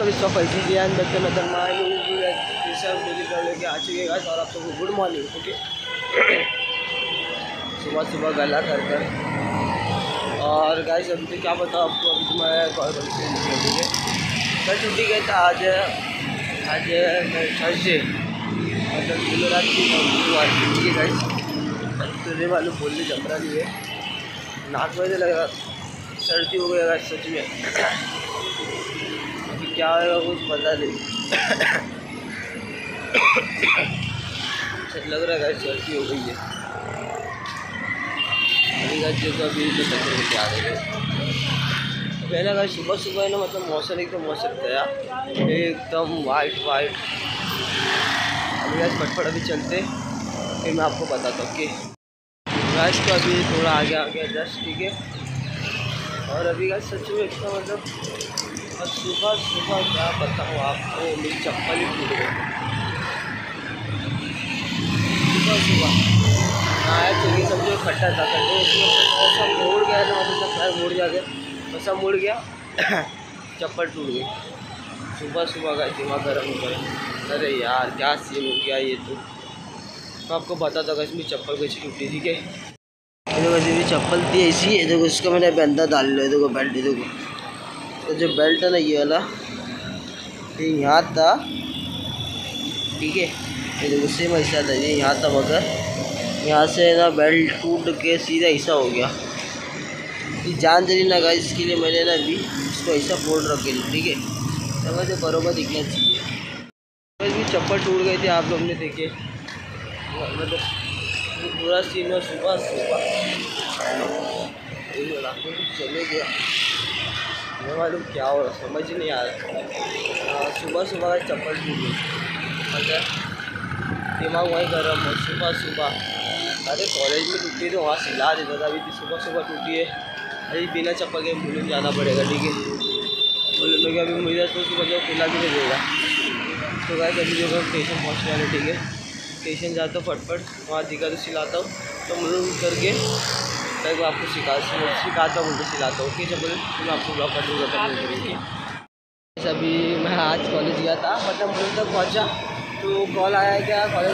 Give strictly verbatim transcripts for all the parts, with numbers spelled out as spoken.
कभी सब ऐसी ज्ञान बच्चे मतलब माइंड सब डिलीवर लेके आ चुके गाइस और आप सबको गुड मॉर्निंग। ओके सुबह सुबह गला कर कर और गाइस अभी तो क्या बताऊँ आपको, अभी तो मैं कॉल कर ठीक है कल छुट्टी गया था। आज आज थर्सडे मतलब जुमेरात की बुधवार ठीक है गाइस। तुझे मालूम बोलने जमरा नहीं है, नाक में लग रहा सर्दी हो गया गाइस सच में। अभी क्या होगा कुछ पता नहीं लग रहा है गाइस सर्दी हो गई है। अभी गाइस देखो अभी तो चक्कर लेके आ गए पहले गाइस सुबह सुबह ना मतलब मौसम एकदम मौसम गया एकदम वाइट वाइट। अभी गाइस फटफट अभी चलते फिर मैं आपको बताता हूँ कि गाइस तो अभी थोड़ा आगे आ गया जस्ट ठीक है। और अभी गाइस सच में इतना मतलब और सुबह सुबह क्या बताऊँ आपको, मेरी चप्पल ही टूट गई सुबह सुबह। आया चलिए समझो खट्टा था खट्टे उसमें सब मुड़ गया था मतलब पैर मुड़ जाते बस सब मुड़ गया चप्पल टूट गई सुबह सुबह का दिमाग गर्म हो गया। अरे यार क्या सीन हो गया ये तो मैं आपको बताता था इसमें चप्पल कैसी टूटी थी क्या। देखो वैसे भी चप्पल थी ऐसी है, देखो इसका मैंने बंदा डाल लिया, देखो बेल्ट देखो तो जो बेल्ट है ना ये वाला ये यहाँ था ठीक है। ये देखो सेम ऐसा था ये यहाँ था मगर यहाँ से ना बेल्ट टूट के सीधा ऐसा हो गया। ये जान चली ना गाइस, इसके लिए मैंने ना अभी इसको ऐसा फोल्ड रख के ठीक है तो मुझे बराबर दिखना चाहिए। बस भी चप्पल टूट गई थी आप लोग ने देखे मतलब पूरा सीन में सुबह सुबह चले गया मैं मालूम क्या हो रहा समझ ही नहीं आ रहा। सुबह सुबह चप्पल टूट गई मतलब दिमाग वही गर्म हो सुबह सुबह। अरे कॉलेज में टूटी तो वहाँ सिला देता था, अभी तो सुबह सुबह टूटी है। अभी बिना चप्पल के मुझे जाना पड़ेगा ठीक है। बोले मैं अभी मुझे तो सुबह जो खुला भी नहीं देगा तो गाइस अभी जो स्टेशन पहुँचने वाले ठीक है। स्टेशन जाता हूँ फटफट वहाँ दिखा तो सिलाता हूँ तो मुझे करके मैं आपको सिखा सिखाता हूँ उनको सिलाता हूँ ठीक है। बोले तो मैं आपको ब्लॉग कर दूँगा। अभी मैं आज कॉलेज गया था मतलब मुझे तक पहुँचा तो कॉल आया है क्या कॉलेज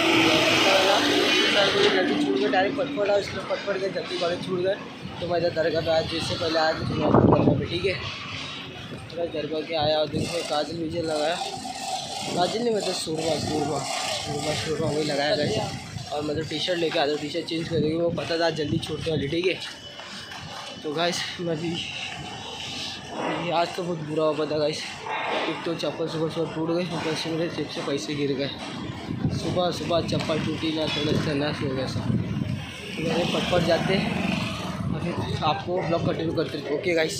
जल्दी छूट गए डायरेक्ट फटफट है इसलिए फटफट गए जल्दी कॉलेज छूट गए तो मैं इधर दरगाह पे आया जिससे पहले आया तो दरगाह पे ठीक है। थोड़ा दरगाह के आया और देखो काजल विजय लगाया, काजल नहीं मतलब सूरमा सूरमा सूरमा सूरमा वही लगाया गया। और मतलब टी शर्ट लेके आया टी शर्ट चेंज कर देगी वो पता था जल्दी छूटने वाली ठीक है। तो गाइस मैं भी आज तो बहुत बुरा हुआ था गाइस, एक तो चप्पल सुबह सुबह टूट गई ऊपर से मेरे जेब से पैसे गिर गए सुबह सुबह चप्पल टूटी ना थोड़ा सा नस हो गया सब। तो मेरे फटफट जाते और फिर आपको ब्लॉग कंटिन्यू करते ओके गाइस।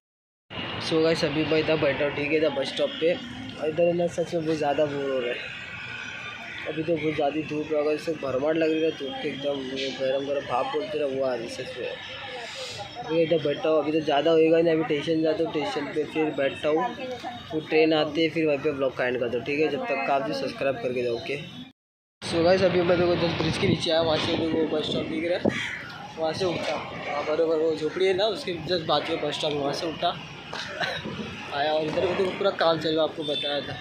सो गाइस अभी मैं इधर बैठा हूँ ठीक है इधर बस स्टॉप पे और इधर ना सच में बहुत ज़्यादा बोर हो रहा है। अभी तो बहुत ज़्यादा धूप अगर इससे भरमाट लग रही है धूप के एकदम गर्म गर्म भाप बोलते रहा वो आ रही सच में। अभी इधर बैठा हूँ अभी तो ज़्यादा होएगा नहीं, अभी स्टेशन जाता हूँ स्टेशन पे फिर बैठता हूँ फिर ट्रेन आती है फिर वहीं पे ब्लॉग का एंड करता हूँ ठीक है। जब तक आप भी सब्सक्राइब करके दो ओके। सो गाइस अभी मैं देखो जब ब्रिज के नीचे आया वहाँ से देखो बस स्टॉप दिख रहा है वहाँ से उठा वहाँ बराबर वो झोपड़ी है ना उसके जस्ट बात में बस स्टॉप वहाँ से उठा आया और इधर देखो पूरा काम चल रहा आपको बताया था।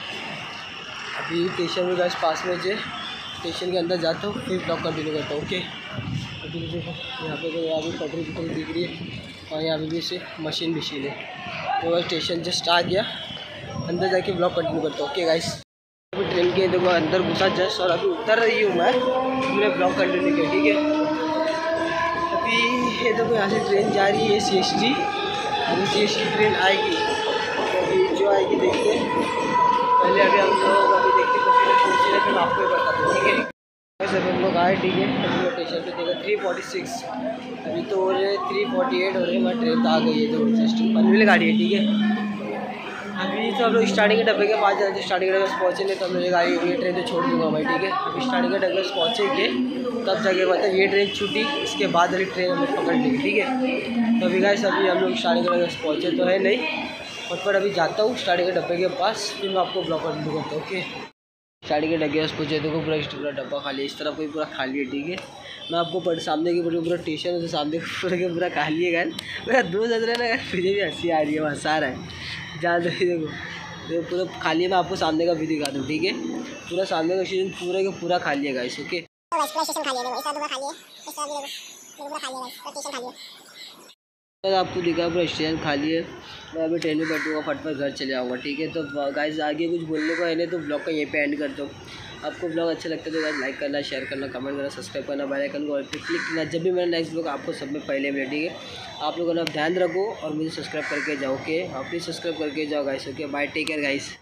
अभी स्टेशन में बस पास में जो स्टेशन के अंदर जाता हूँ फिर ब्लॉग कंटिन्यू करता हूँ ओके। अभी देखो यहाँ पे तो यहाँ भी पटरी पटरी दिख रही है और यहाँ पे भी से मशीन मशीन है तो वह स्टेशन जस्ट आ गया अंदर जाके ब्लॉग कंटिन्यू करता हूँ ओके गाइस। अभी ट्रेन के देखो अंदर घुसा जस्ट और अभी उतर रही हूँ मैं मैंने ब्लॉग कंटिन्यू किया ठीक है। अभी ये देखो यहाँ से ट्रेन जा रही है सी एस टी अभी सी एस टी ट्रेन आएगी तो अभी जो आएगी देखते पहले अभी हम लोग अभी देखते तो फिर आपको बताते हैं ठीक है। वैसे हम लोग आए ठीक है अभी स्टेशन पे देखा थ्री फोर्टी सिक्स अभी तो हो रहे थ्री फोर्टी एट हो रहे हमारी ट्रेन तो आ गई है तो सिस्टम पनवेल गाड़ी है ठीक है। अभी तो हम लोग स्टार्टिंग के डब्बे के पास जा रहे थे स्टार्टिंग के डब्बे से पहुँचे नहीं तो हम लोग ये गाड़ी ये ट्रेन तो छोड़ दूँगा भाई ठीक है। अभी स्टार्टिंग के डब्बे से पहुँचेंगे तब जाके मतलब ये ट्रेन छूटी इसके बाद वाली ट्रेन हम लोग पकड़ लेंगे ठीक है। तो अभी गाइस अभी हम लोग स्टार्टिंग के डब्बे से पहुँचे तो है नहीं फटफट अभी जाता हूँ स्टार्टिंग के डब्बे के पास फिर मैं आपको ब्लॉग कंटिन्यू करता हूँ ओके। स्टार्टिंग के डब्बे से पूछे देखो पूरा पूरा डब्बा खाली है इस तरफ कोई पूरा खाली है ठीक है। मैं आपको पर सामने की पूरा स्टेशन है सामने पूरा के पूरा खाली है गाइस मेरा दोस्त हंस रहा है ना मुझे भी हंसी आ रही है हंसा रहा है जान दो देखो, देखो पूरा खाली है। मैं आपको सामने का भी दिखा दूँ, ठीक है। पूरा सामने का स्टेशन पूरा का पूरा खाली है गाइस, ओके। तो आपको दिखा पूरा स्टेशन खाली है। मैं अभी ट्रेन में बैठूँगा, फटफट घर चले जाऊँगा, ठीक है। तो गाइस आगे कुछ बोलने को है नहीं, तो ब्लॉग का यहीं पे एंड करता हूँ। आपको ब्लॉग अच्छा लगता है तो गाइस लाइक करना, शेयर करना, कमेंट करना, सब्सक्राइब करना, बेल आइकन को ऑल पे क्लिक करना, जब भी मेरा नेक्स्ट ब्लॉग आपको सब में पहले मिले, ठीक है। आप लोगों ने ध्यान रखो और मुझे सब्सक्राइब करके जाओ, ओके। आप प्लीज़ सब्सक्राइब करके जाओ guys, okay. Bye, take care guys.